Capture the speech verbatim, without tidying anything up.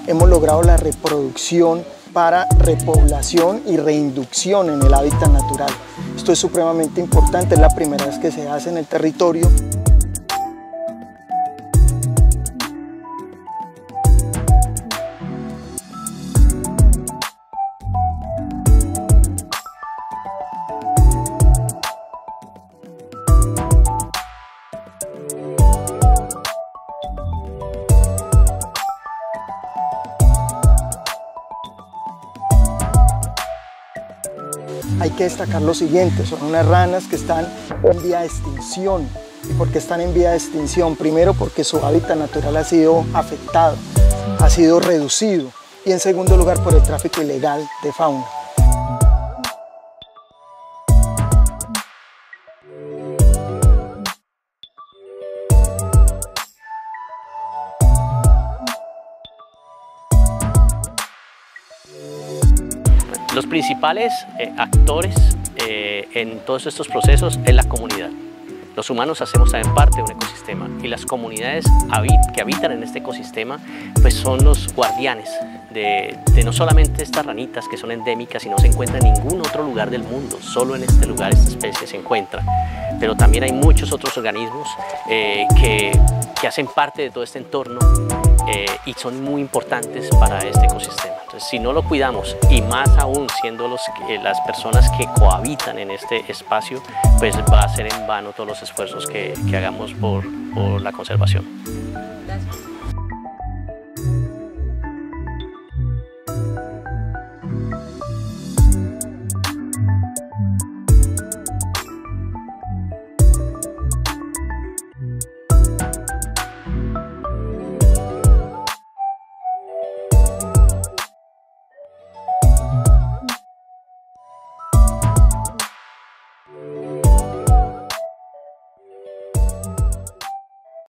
hemos logrado la reproducción para repoblación y reinducción en el hábitat natural. Esto es supremamente importante, es la primera vez que se hace en el territorio. Hay que destacar lo siguiente, son unas ranas que están en vía de extinción. ¿Y por qué están en vía de extinción? Primero, porque su hábitat natural ha sido afectado, ha sido reducido. Y en segundo lugar, por el tráfico ilegal de fauna. Los principales eh, actores eh, en todos estos procesos es la comunidad. Los humanos hacemos también parte de un ecosistema y las comunidades que habitan en este ecosistema pues son los guardianes de, de no solamente estas ranitas que son endémicas y no se encuentran en ningún otro lugar del mundo, solo en este lugar esta especie se encuentra, pero también hay muchos otros organismos eh, que, que hacen parte de todo este entorno eh, y son muy importantes para este ecosistema. Entonces, si no lo cuidamos, y más aún siendo los, eh, las personas que cohabitan en este espacio, pues va a ser en vano todos los esfuerzos que, que hagamos por, por la conservación. Gracias.